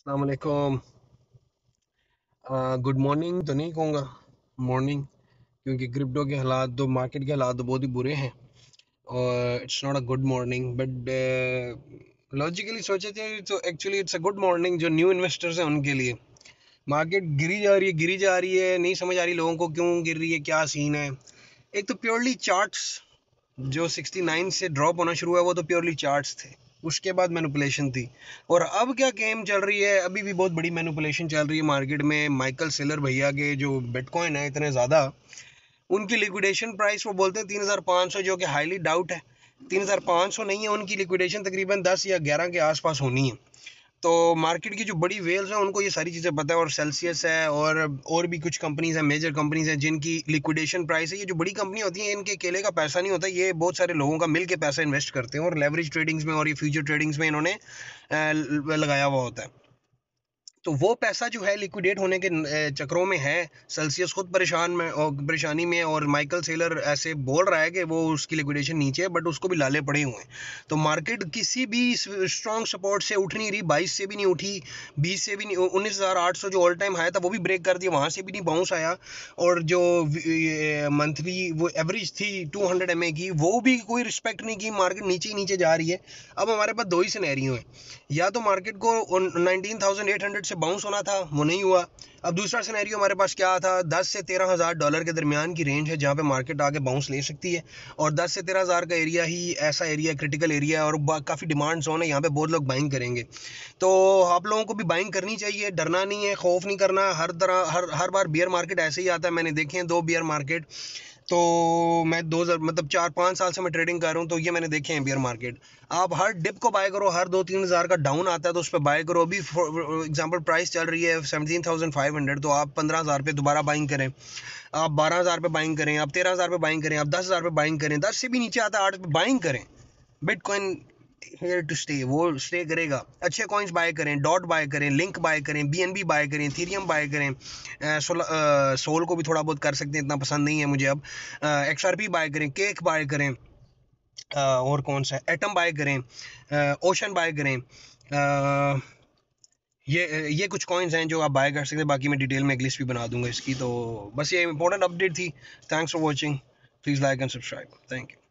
अस्सलाम वालेकुम। Good morning तो नहीं कहूँगा, मॉर्निंग, क्योंकि क्रिप्टो के हालात तो मार्केट के हालात तो बहुत ही बुरे हैं। और it's not a good morning, but logically सोचे थे तो actually it's a good morning जो न्यू इन्वेस्टर्स हैं उनके लिए। मार्केट गिरी जा रही है, नहीं समझ आ रही लोगों को क्यों गिर रही है, क्या सीन है। एक तो प्योरली चार्ट्स, जो 69 से ड्रॉप होना शुरू हुआ वो तो प्योरली चार्ट्स थे। उसके बाद मैनिपुलेशन थी। और अब क्या गेम चल रही है, अभी भी बहुत बड़ी मैनिपुलेशन चल रही है मार्केट में। माइकल सेलर भैया के जो बिटकॉइन है इतने ज़्यादा, उनकी लिक्विडेशन प्राइस वो बोलते हैं 3,500, जो कि हाईली डाउट है। 3,500 नहीं है, उनकी लिक्विडेशन तकरीबन 10 या 11 के आसपास होनी है। तो मार्केट की जो बड़ी वेल्स हैं उनको ये सारी चीज़ें पता है, और सेल्सियस है और भी कुछ कंपनीज हैं, मेजर कंपनीज हैं जिनकी लिक्विडेशन प्राइस है। ये जो बड़ी कंपनी होती हैं इनके अकेले का पैसा नहीं होता, ये बहुत सारे लोगों का मिल के पैसा इन्वेस्ट करते हैं, और लेवरेज ट्रेडिंग्स में और ये फ्यूचर ट्रेडिंग्स में इन्होंने लगाया हुआ होता है। तो वो पैसा जो है लिक्विडेट होने के चक्करों में है। सेल्सियस खुद परेशान में और परेशानी में, और माइकल सेलर ऐसे बोल रहा है कि वो उसकी लिक्विडेशन नीचे है, बट उसको भी लाले पड़े हुए हैं। तो मार्केट किसी भी स्ट्रॉन्ग सपोर्ट से उठ नहीं रही, 22 से भी नहीं उठी, 20 से भी नहीं, 19,800 जो ऑल टाइम हाई था वो भी ब्रेक कर दिया, वहां से भी नहीं बाउंस आया। और जो मंथली वो एवरेज थी 200 MA की, वो भी कोई रिस्पेक्ट नहीं की, मार्केट नीचे ही नीचे जा रही है। अब हमारे पास दो ही सिनेरियो है, या तो मार्केट को 19,800 से बाउंस होना था, वो नहीं हुआ। अब दूसरा सिनेरियो हमारे पास क्या था, 10 से 13,000 डॉलर के दरमियान की रेंज है जहां पे मार्केट आगे बाउंस ले सकती है। और 10 से 13,000 का एरिया ही ऐसा एरिया, क्रिटिकल एरिया है, और काफ़ी डिमांड जोन है, यहाँ पे बहुत लोग बाइंग करेंगे। तो आप लोगों को भी बाइंग करनी चाहिए, डरना नहीं है, खौफ नहीं करना। हर तरह हर बार बियर मार्केट ऐसे ही आता है, मैंने देखे हैं 2 बियर मार्केट। तो मैं 2000 मतलब 4-5 साल से मैं ट्रेडिंग कर रहा हूँ, तो ये मैंने देखे हैं बियर मार्केट। आप हर डिप को बाय करो, हर 2-3 हज़ार का डाउन आता है तो उस पर बाय करो। अभी एग्जांपल प्राइस चल रही है 17,500, तो आप 15,000 पे दोबारा बाइंग करें, आप 12,000 पे बाइंग करें, आप 13,000 पे बाइंग करें, आप 10,000 पे बाइंग करें, 10 से भी नीचे आता है 8 पे बाइंग करें। बिटकॉइन हेयर टू स्टे, वो स्टे करेगा। अच्छे कॉइन्स बाय करें, डॉट बाय करें, लिंक बाय करें, बीएनबी बाय करें, थीरियम बाय करें। सोल को भी थोड़ा बहुत कर सकते हैं, इतना पसंद नहीं है मुझे अब। एक्सआरपी बाय करें, केक बाय करें, और कौन सा एटम बाय करें, ओशन बाय करें। ये कुछ कॉइन्स हैं जो आप बाय कर सकते हैं। बाकी मैं डिटेल में एक लिस्ट भी बना दूंगा इसकी। तो बस ये इंपॉर्टेंट अपडेट थी। Thanks for watching. Please like and subscribe. Thank you.